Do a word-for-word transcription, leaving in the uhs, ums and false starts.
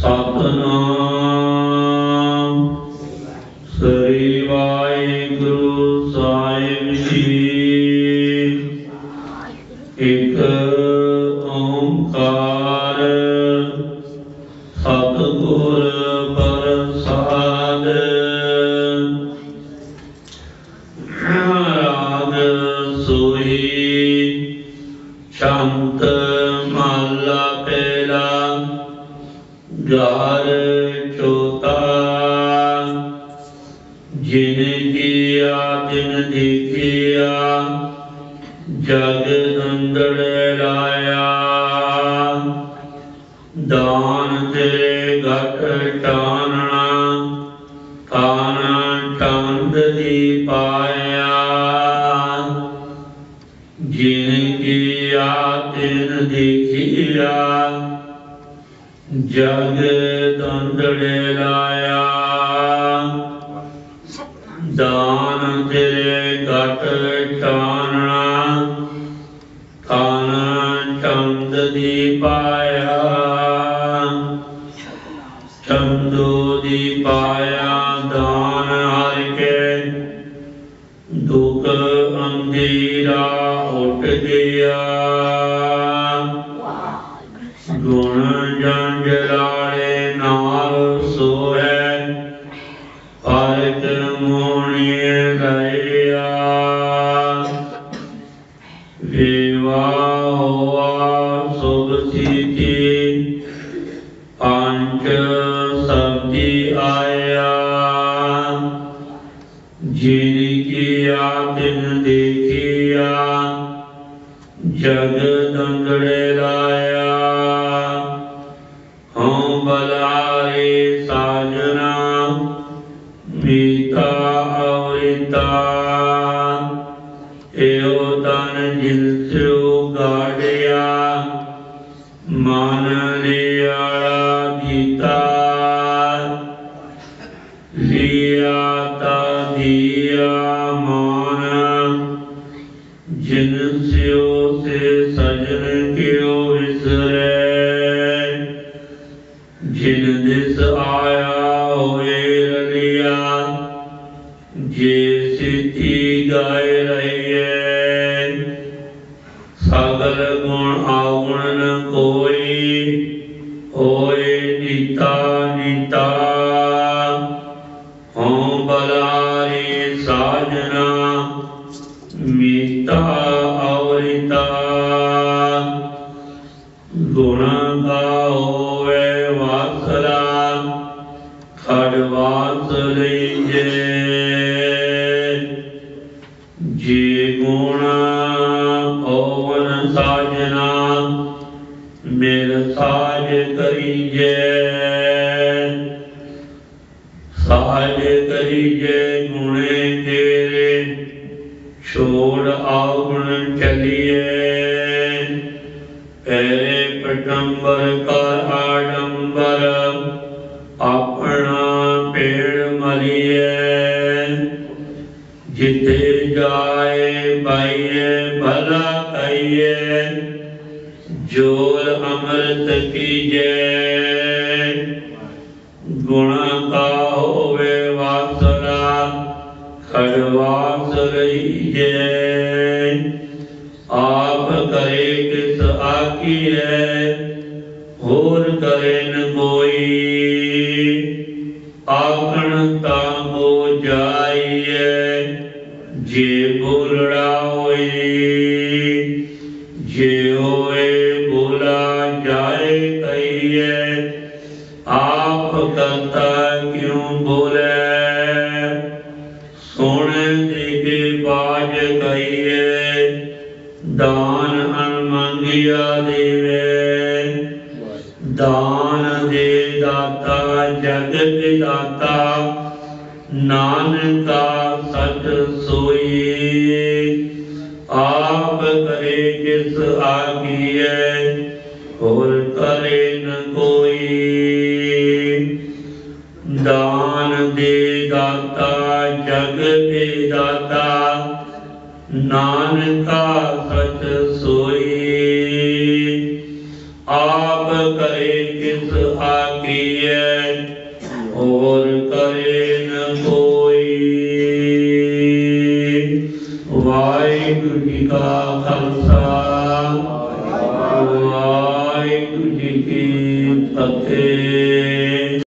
सतनाम श्री वाहिगुरु साहिब जी। एक ओंकार सतगुर प्रसाद। राग सोई शंत महला पहला। घर चौथा जिन किया तिन देखिया जग अंदर लाया। दान तेरे घट टानना ताना चंद दी पाया। जिन किया तिन देखिया जग दंदड़े लाया। दान तेरे घट टानना ताना चंद दी पाया। चंदो दी पाया दान हर के दुख अंधेरा उठ गया। गुण जंजलाड़े नाल सोए पारक मोहनी लैया। विवाह हुआ शुभ सीति पंच सब्जी आया। जिन किया तिन देखिया जग दंदड़े लाया। हों बलारे साजना मीता अवृता। एओ तन जिनस्यो गाड़िया मान लियाड़ा गीता। लिया ता दिया मान जिनस्यो से सजन क्यों विसरे। जिन दिस आया होए रलिया जे सिद्धि गाय रहिए। सगल गुण आवण न कोई होए नीता नीता। हों बलारी साजना मीता अवृता। गुण का होवे वासरा खड़वास लीजे। जे गुण होवन साजना मेर साज करीजे। साज करीजे गुणे तेरे छोड़ आवण चलिए। पहले पटंबर कर आडंबर अपना पेड़ मलिए। जिथे जाए बाइये भला कहिए जोर अमृत कीजे। गुण का होवे वासना खड़वास रहिए। आप करे किस आकी है होर करे न कोई। आखण तांगो जाइए जे बोलड़ा होई। जे होए बोला जाए कहिए आप करता क्यों बोले। सोने देखे बाज कहिए दान अनमंगिया देवे। दान दे दाता जगत दाता नानका सत सोई। आप करे किस आगिए और करे न कोई। दान दे दाता जग दे दाता नानका सच सोई। आप करे किस आकी ਆਕੀਐ ਹੋਰ ਕਰੇ ਨ ਕੋਈ। ਵਾਹਿਗੁਰੂ ਜੀ ਕਾ ਖਾਲਸਾ ਵਾਹਿਗੁਰੂ ਜੀ ਕੀ ਫਤਿਹ।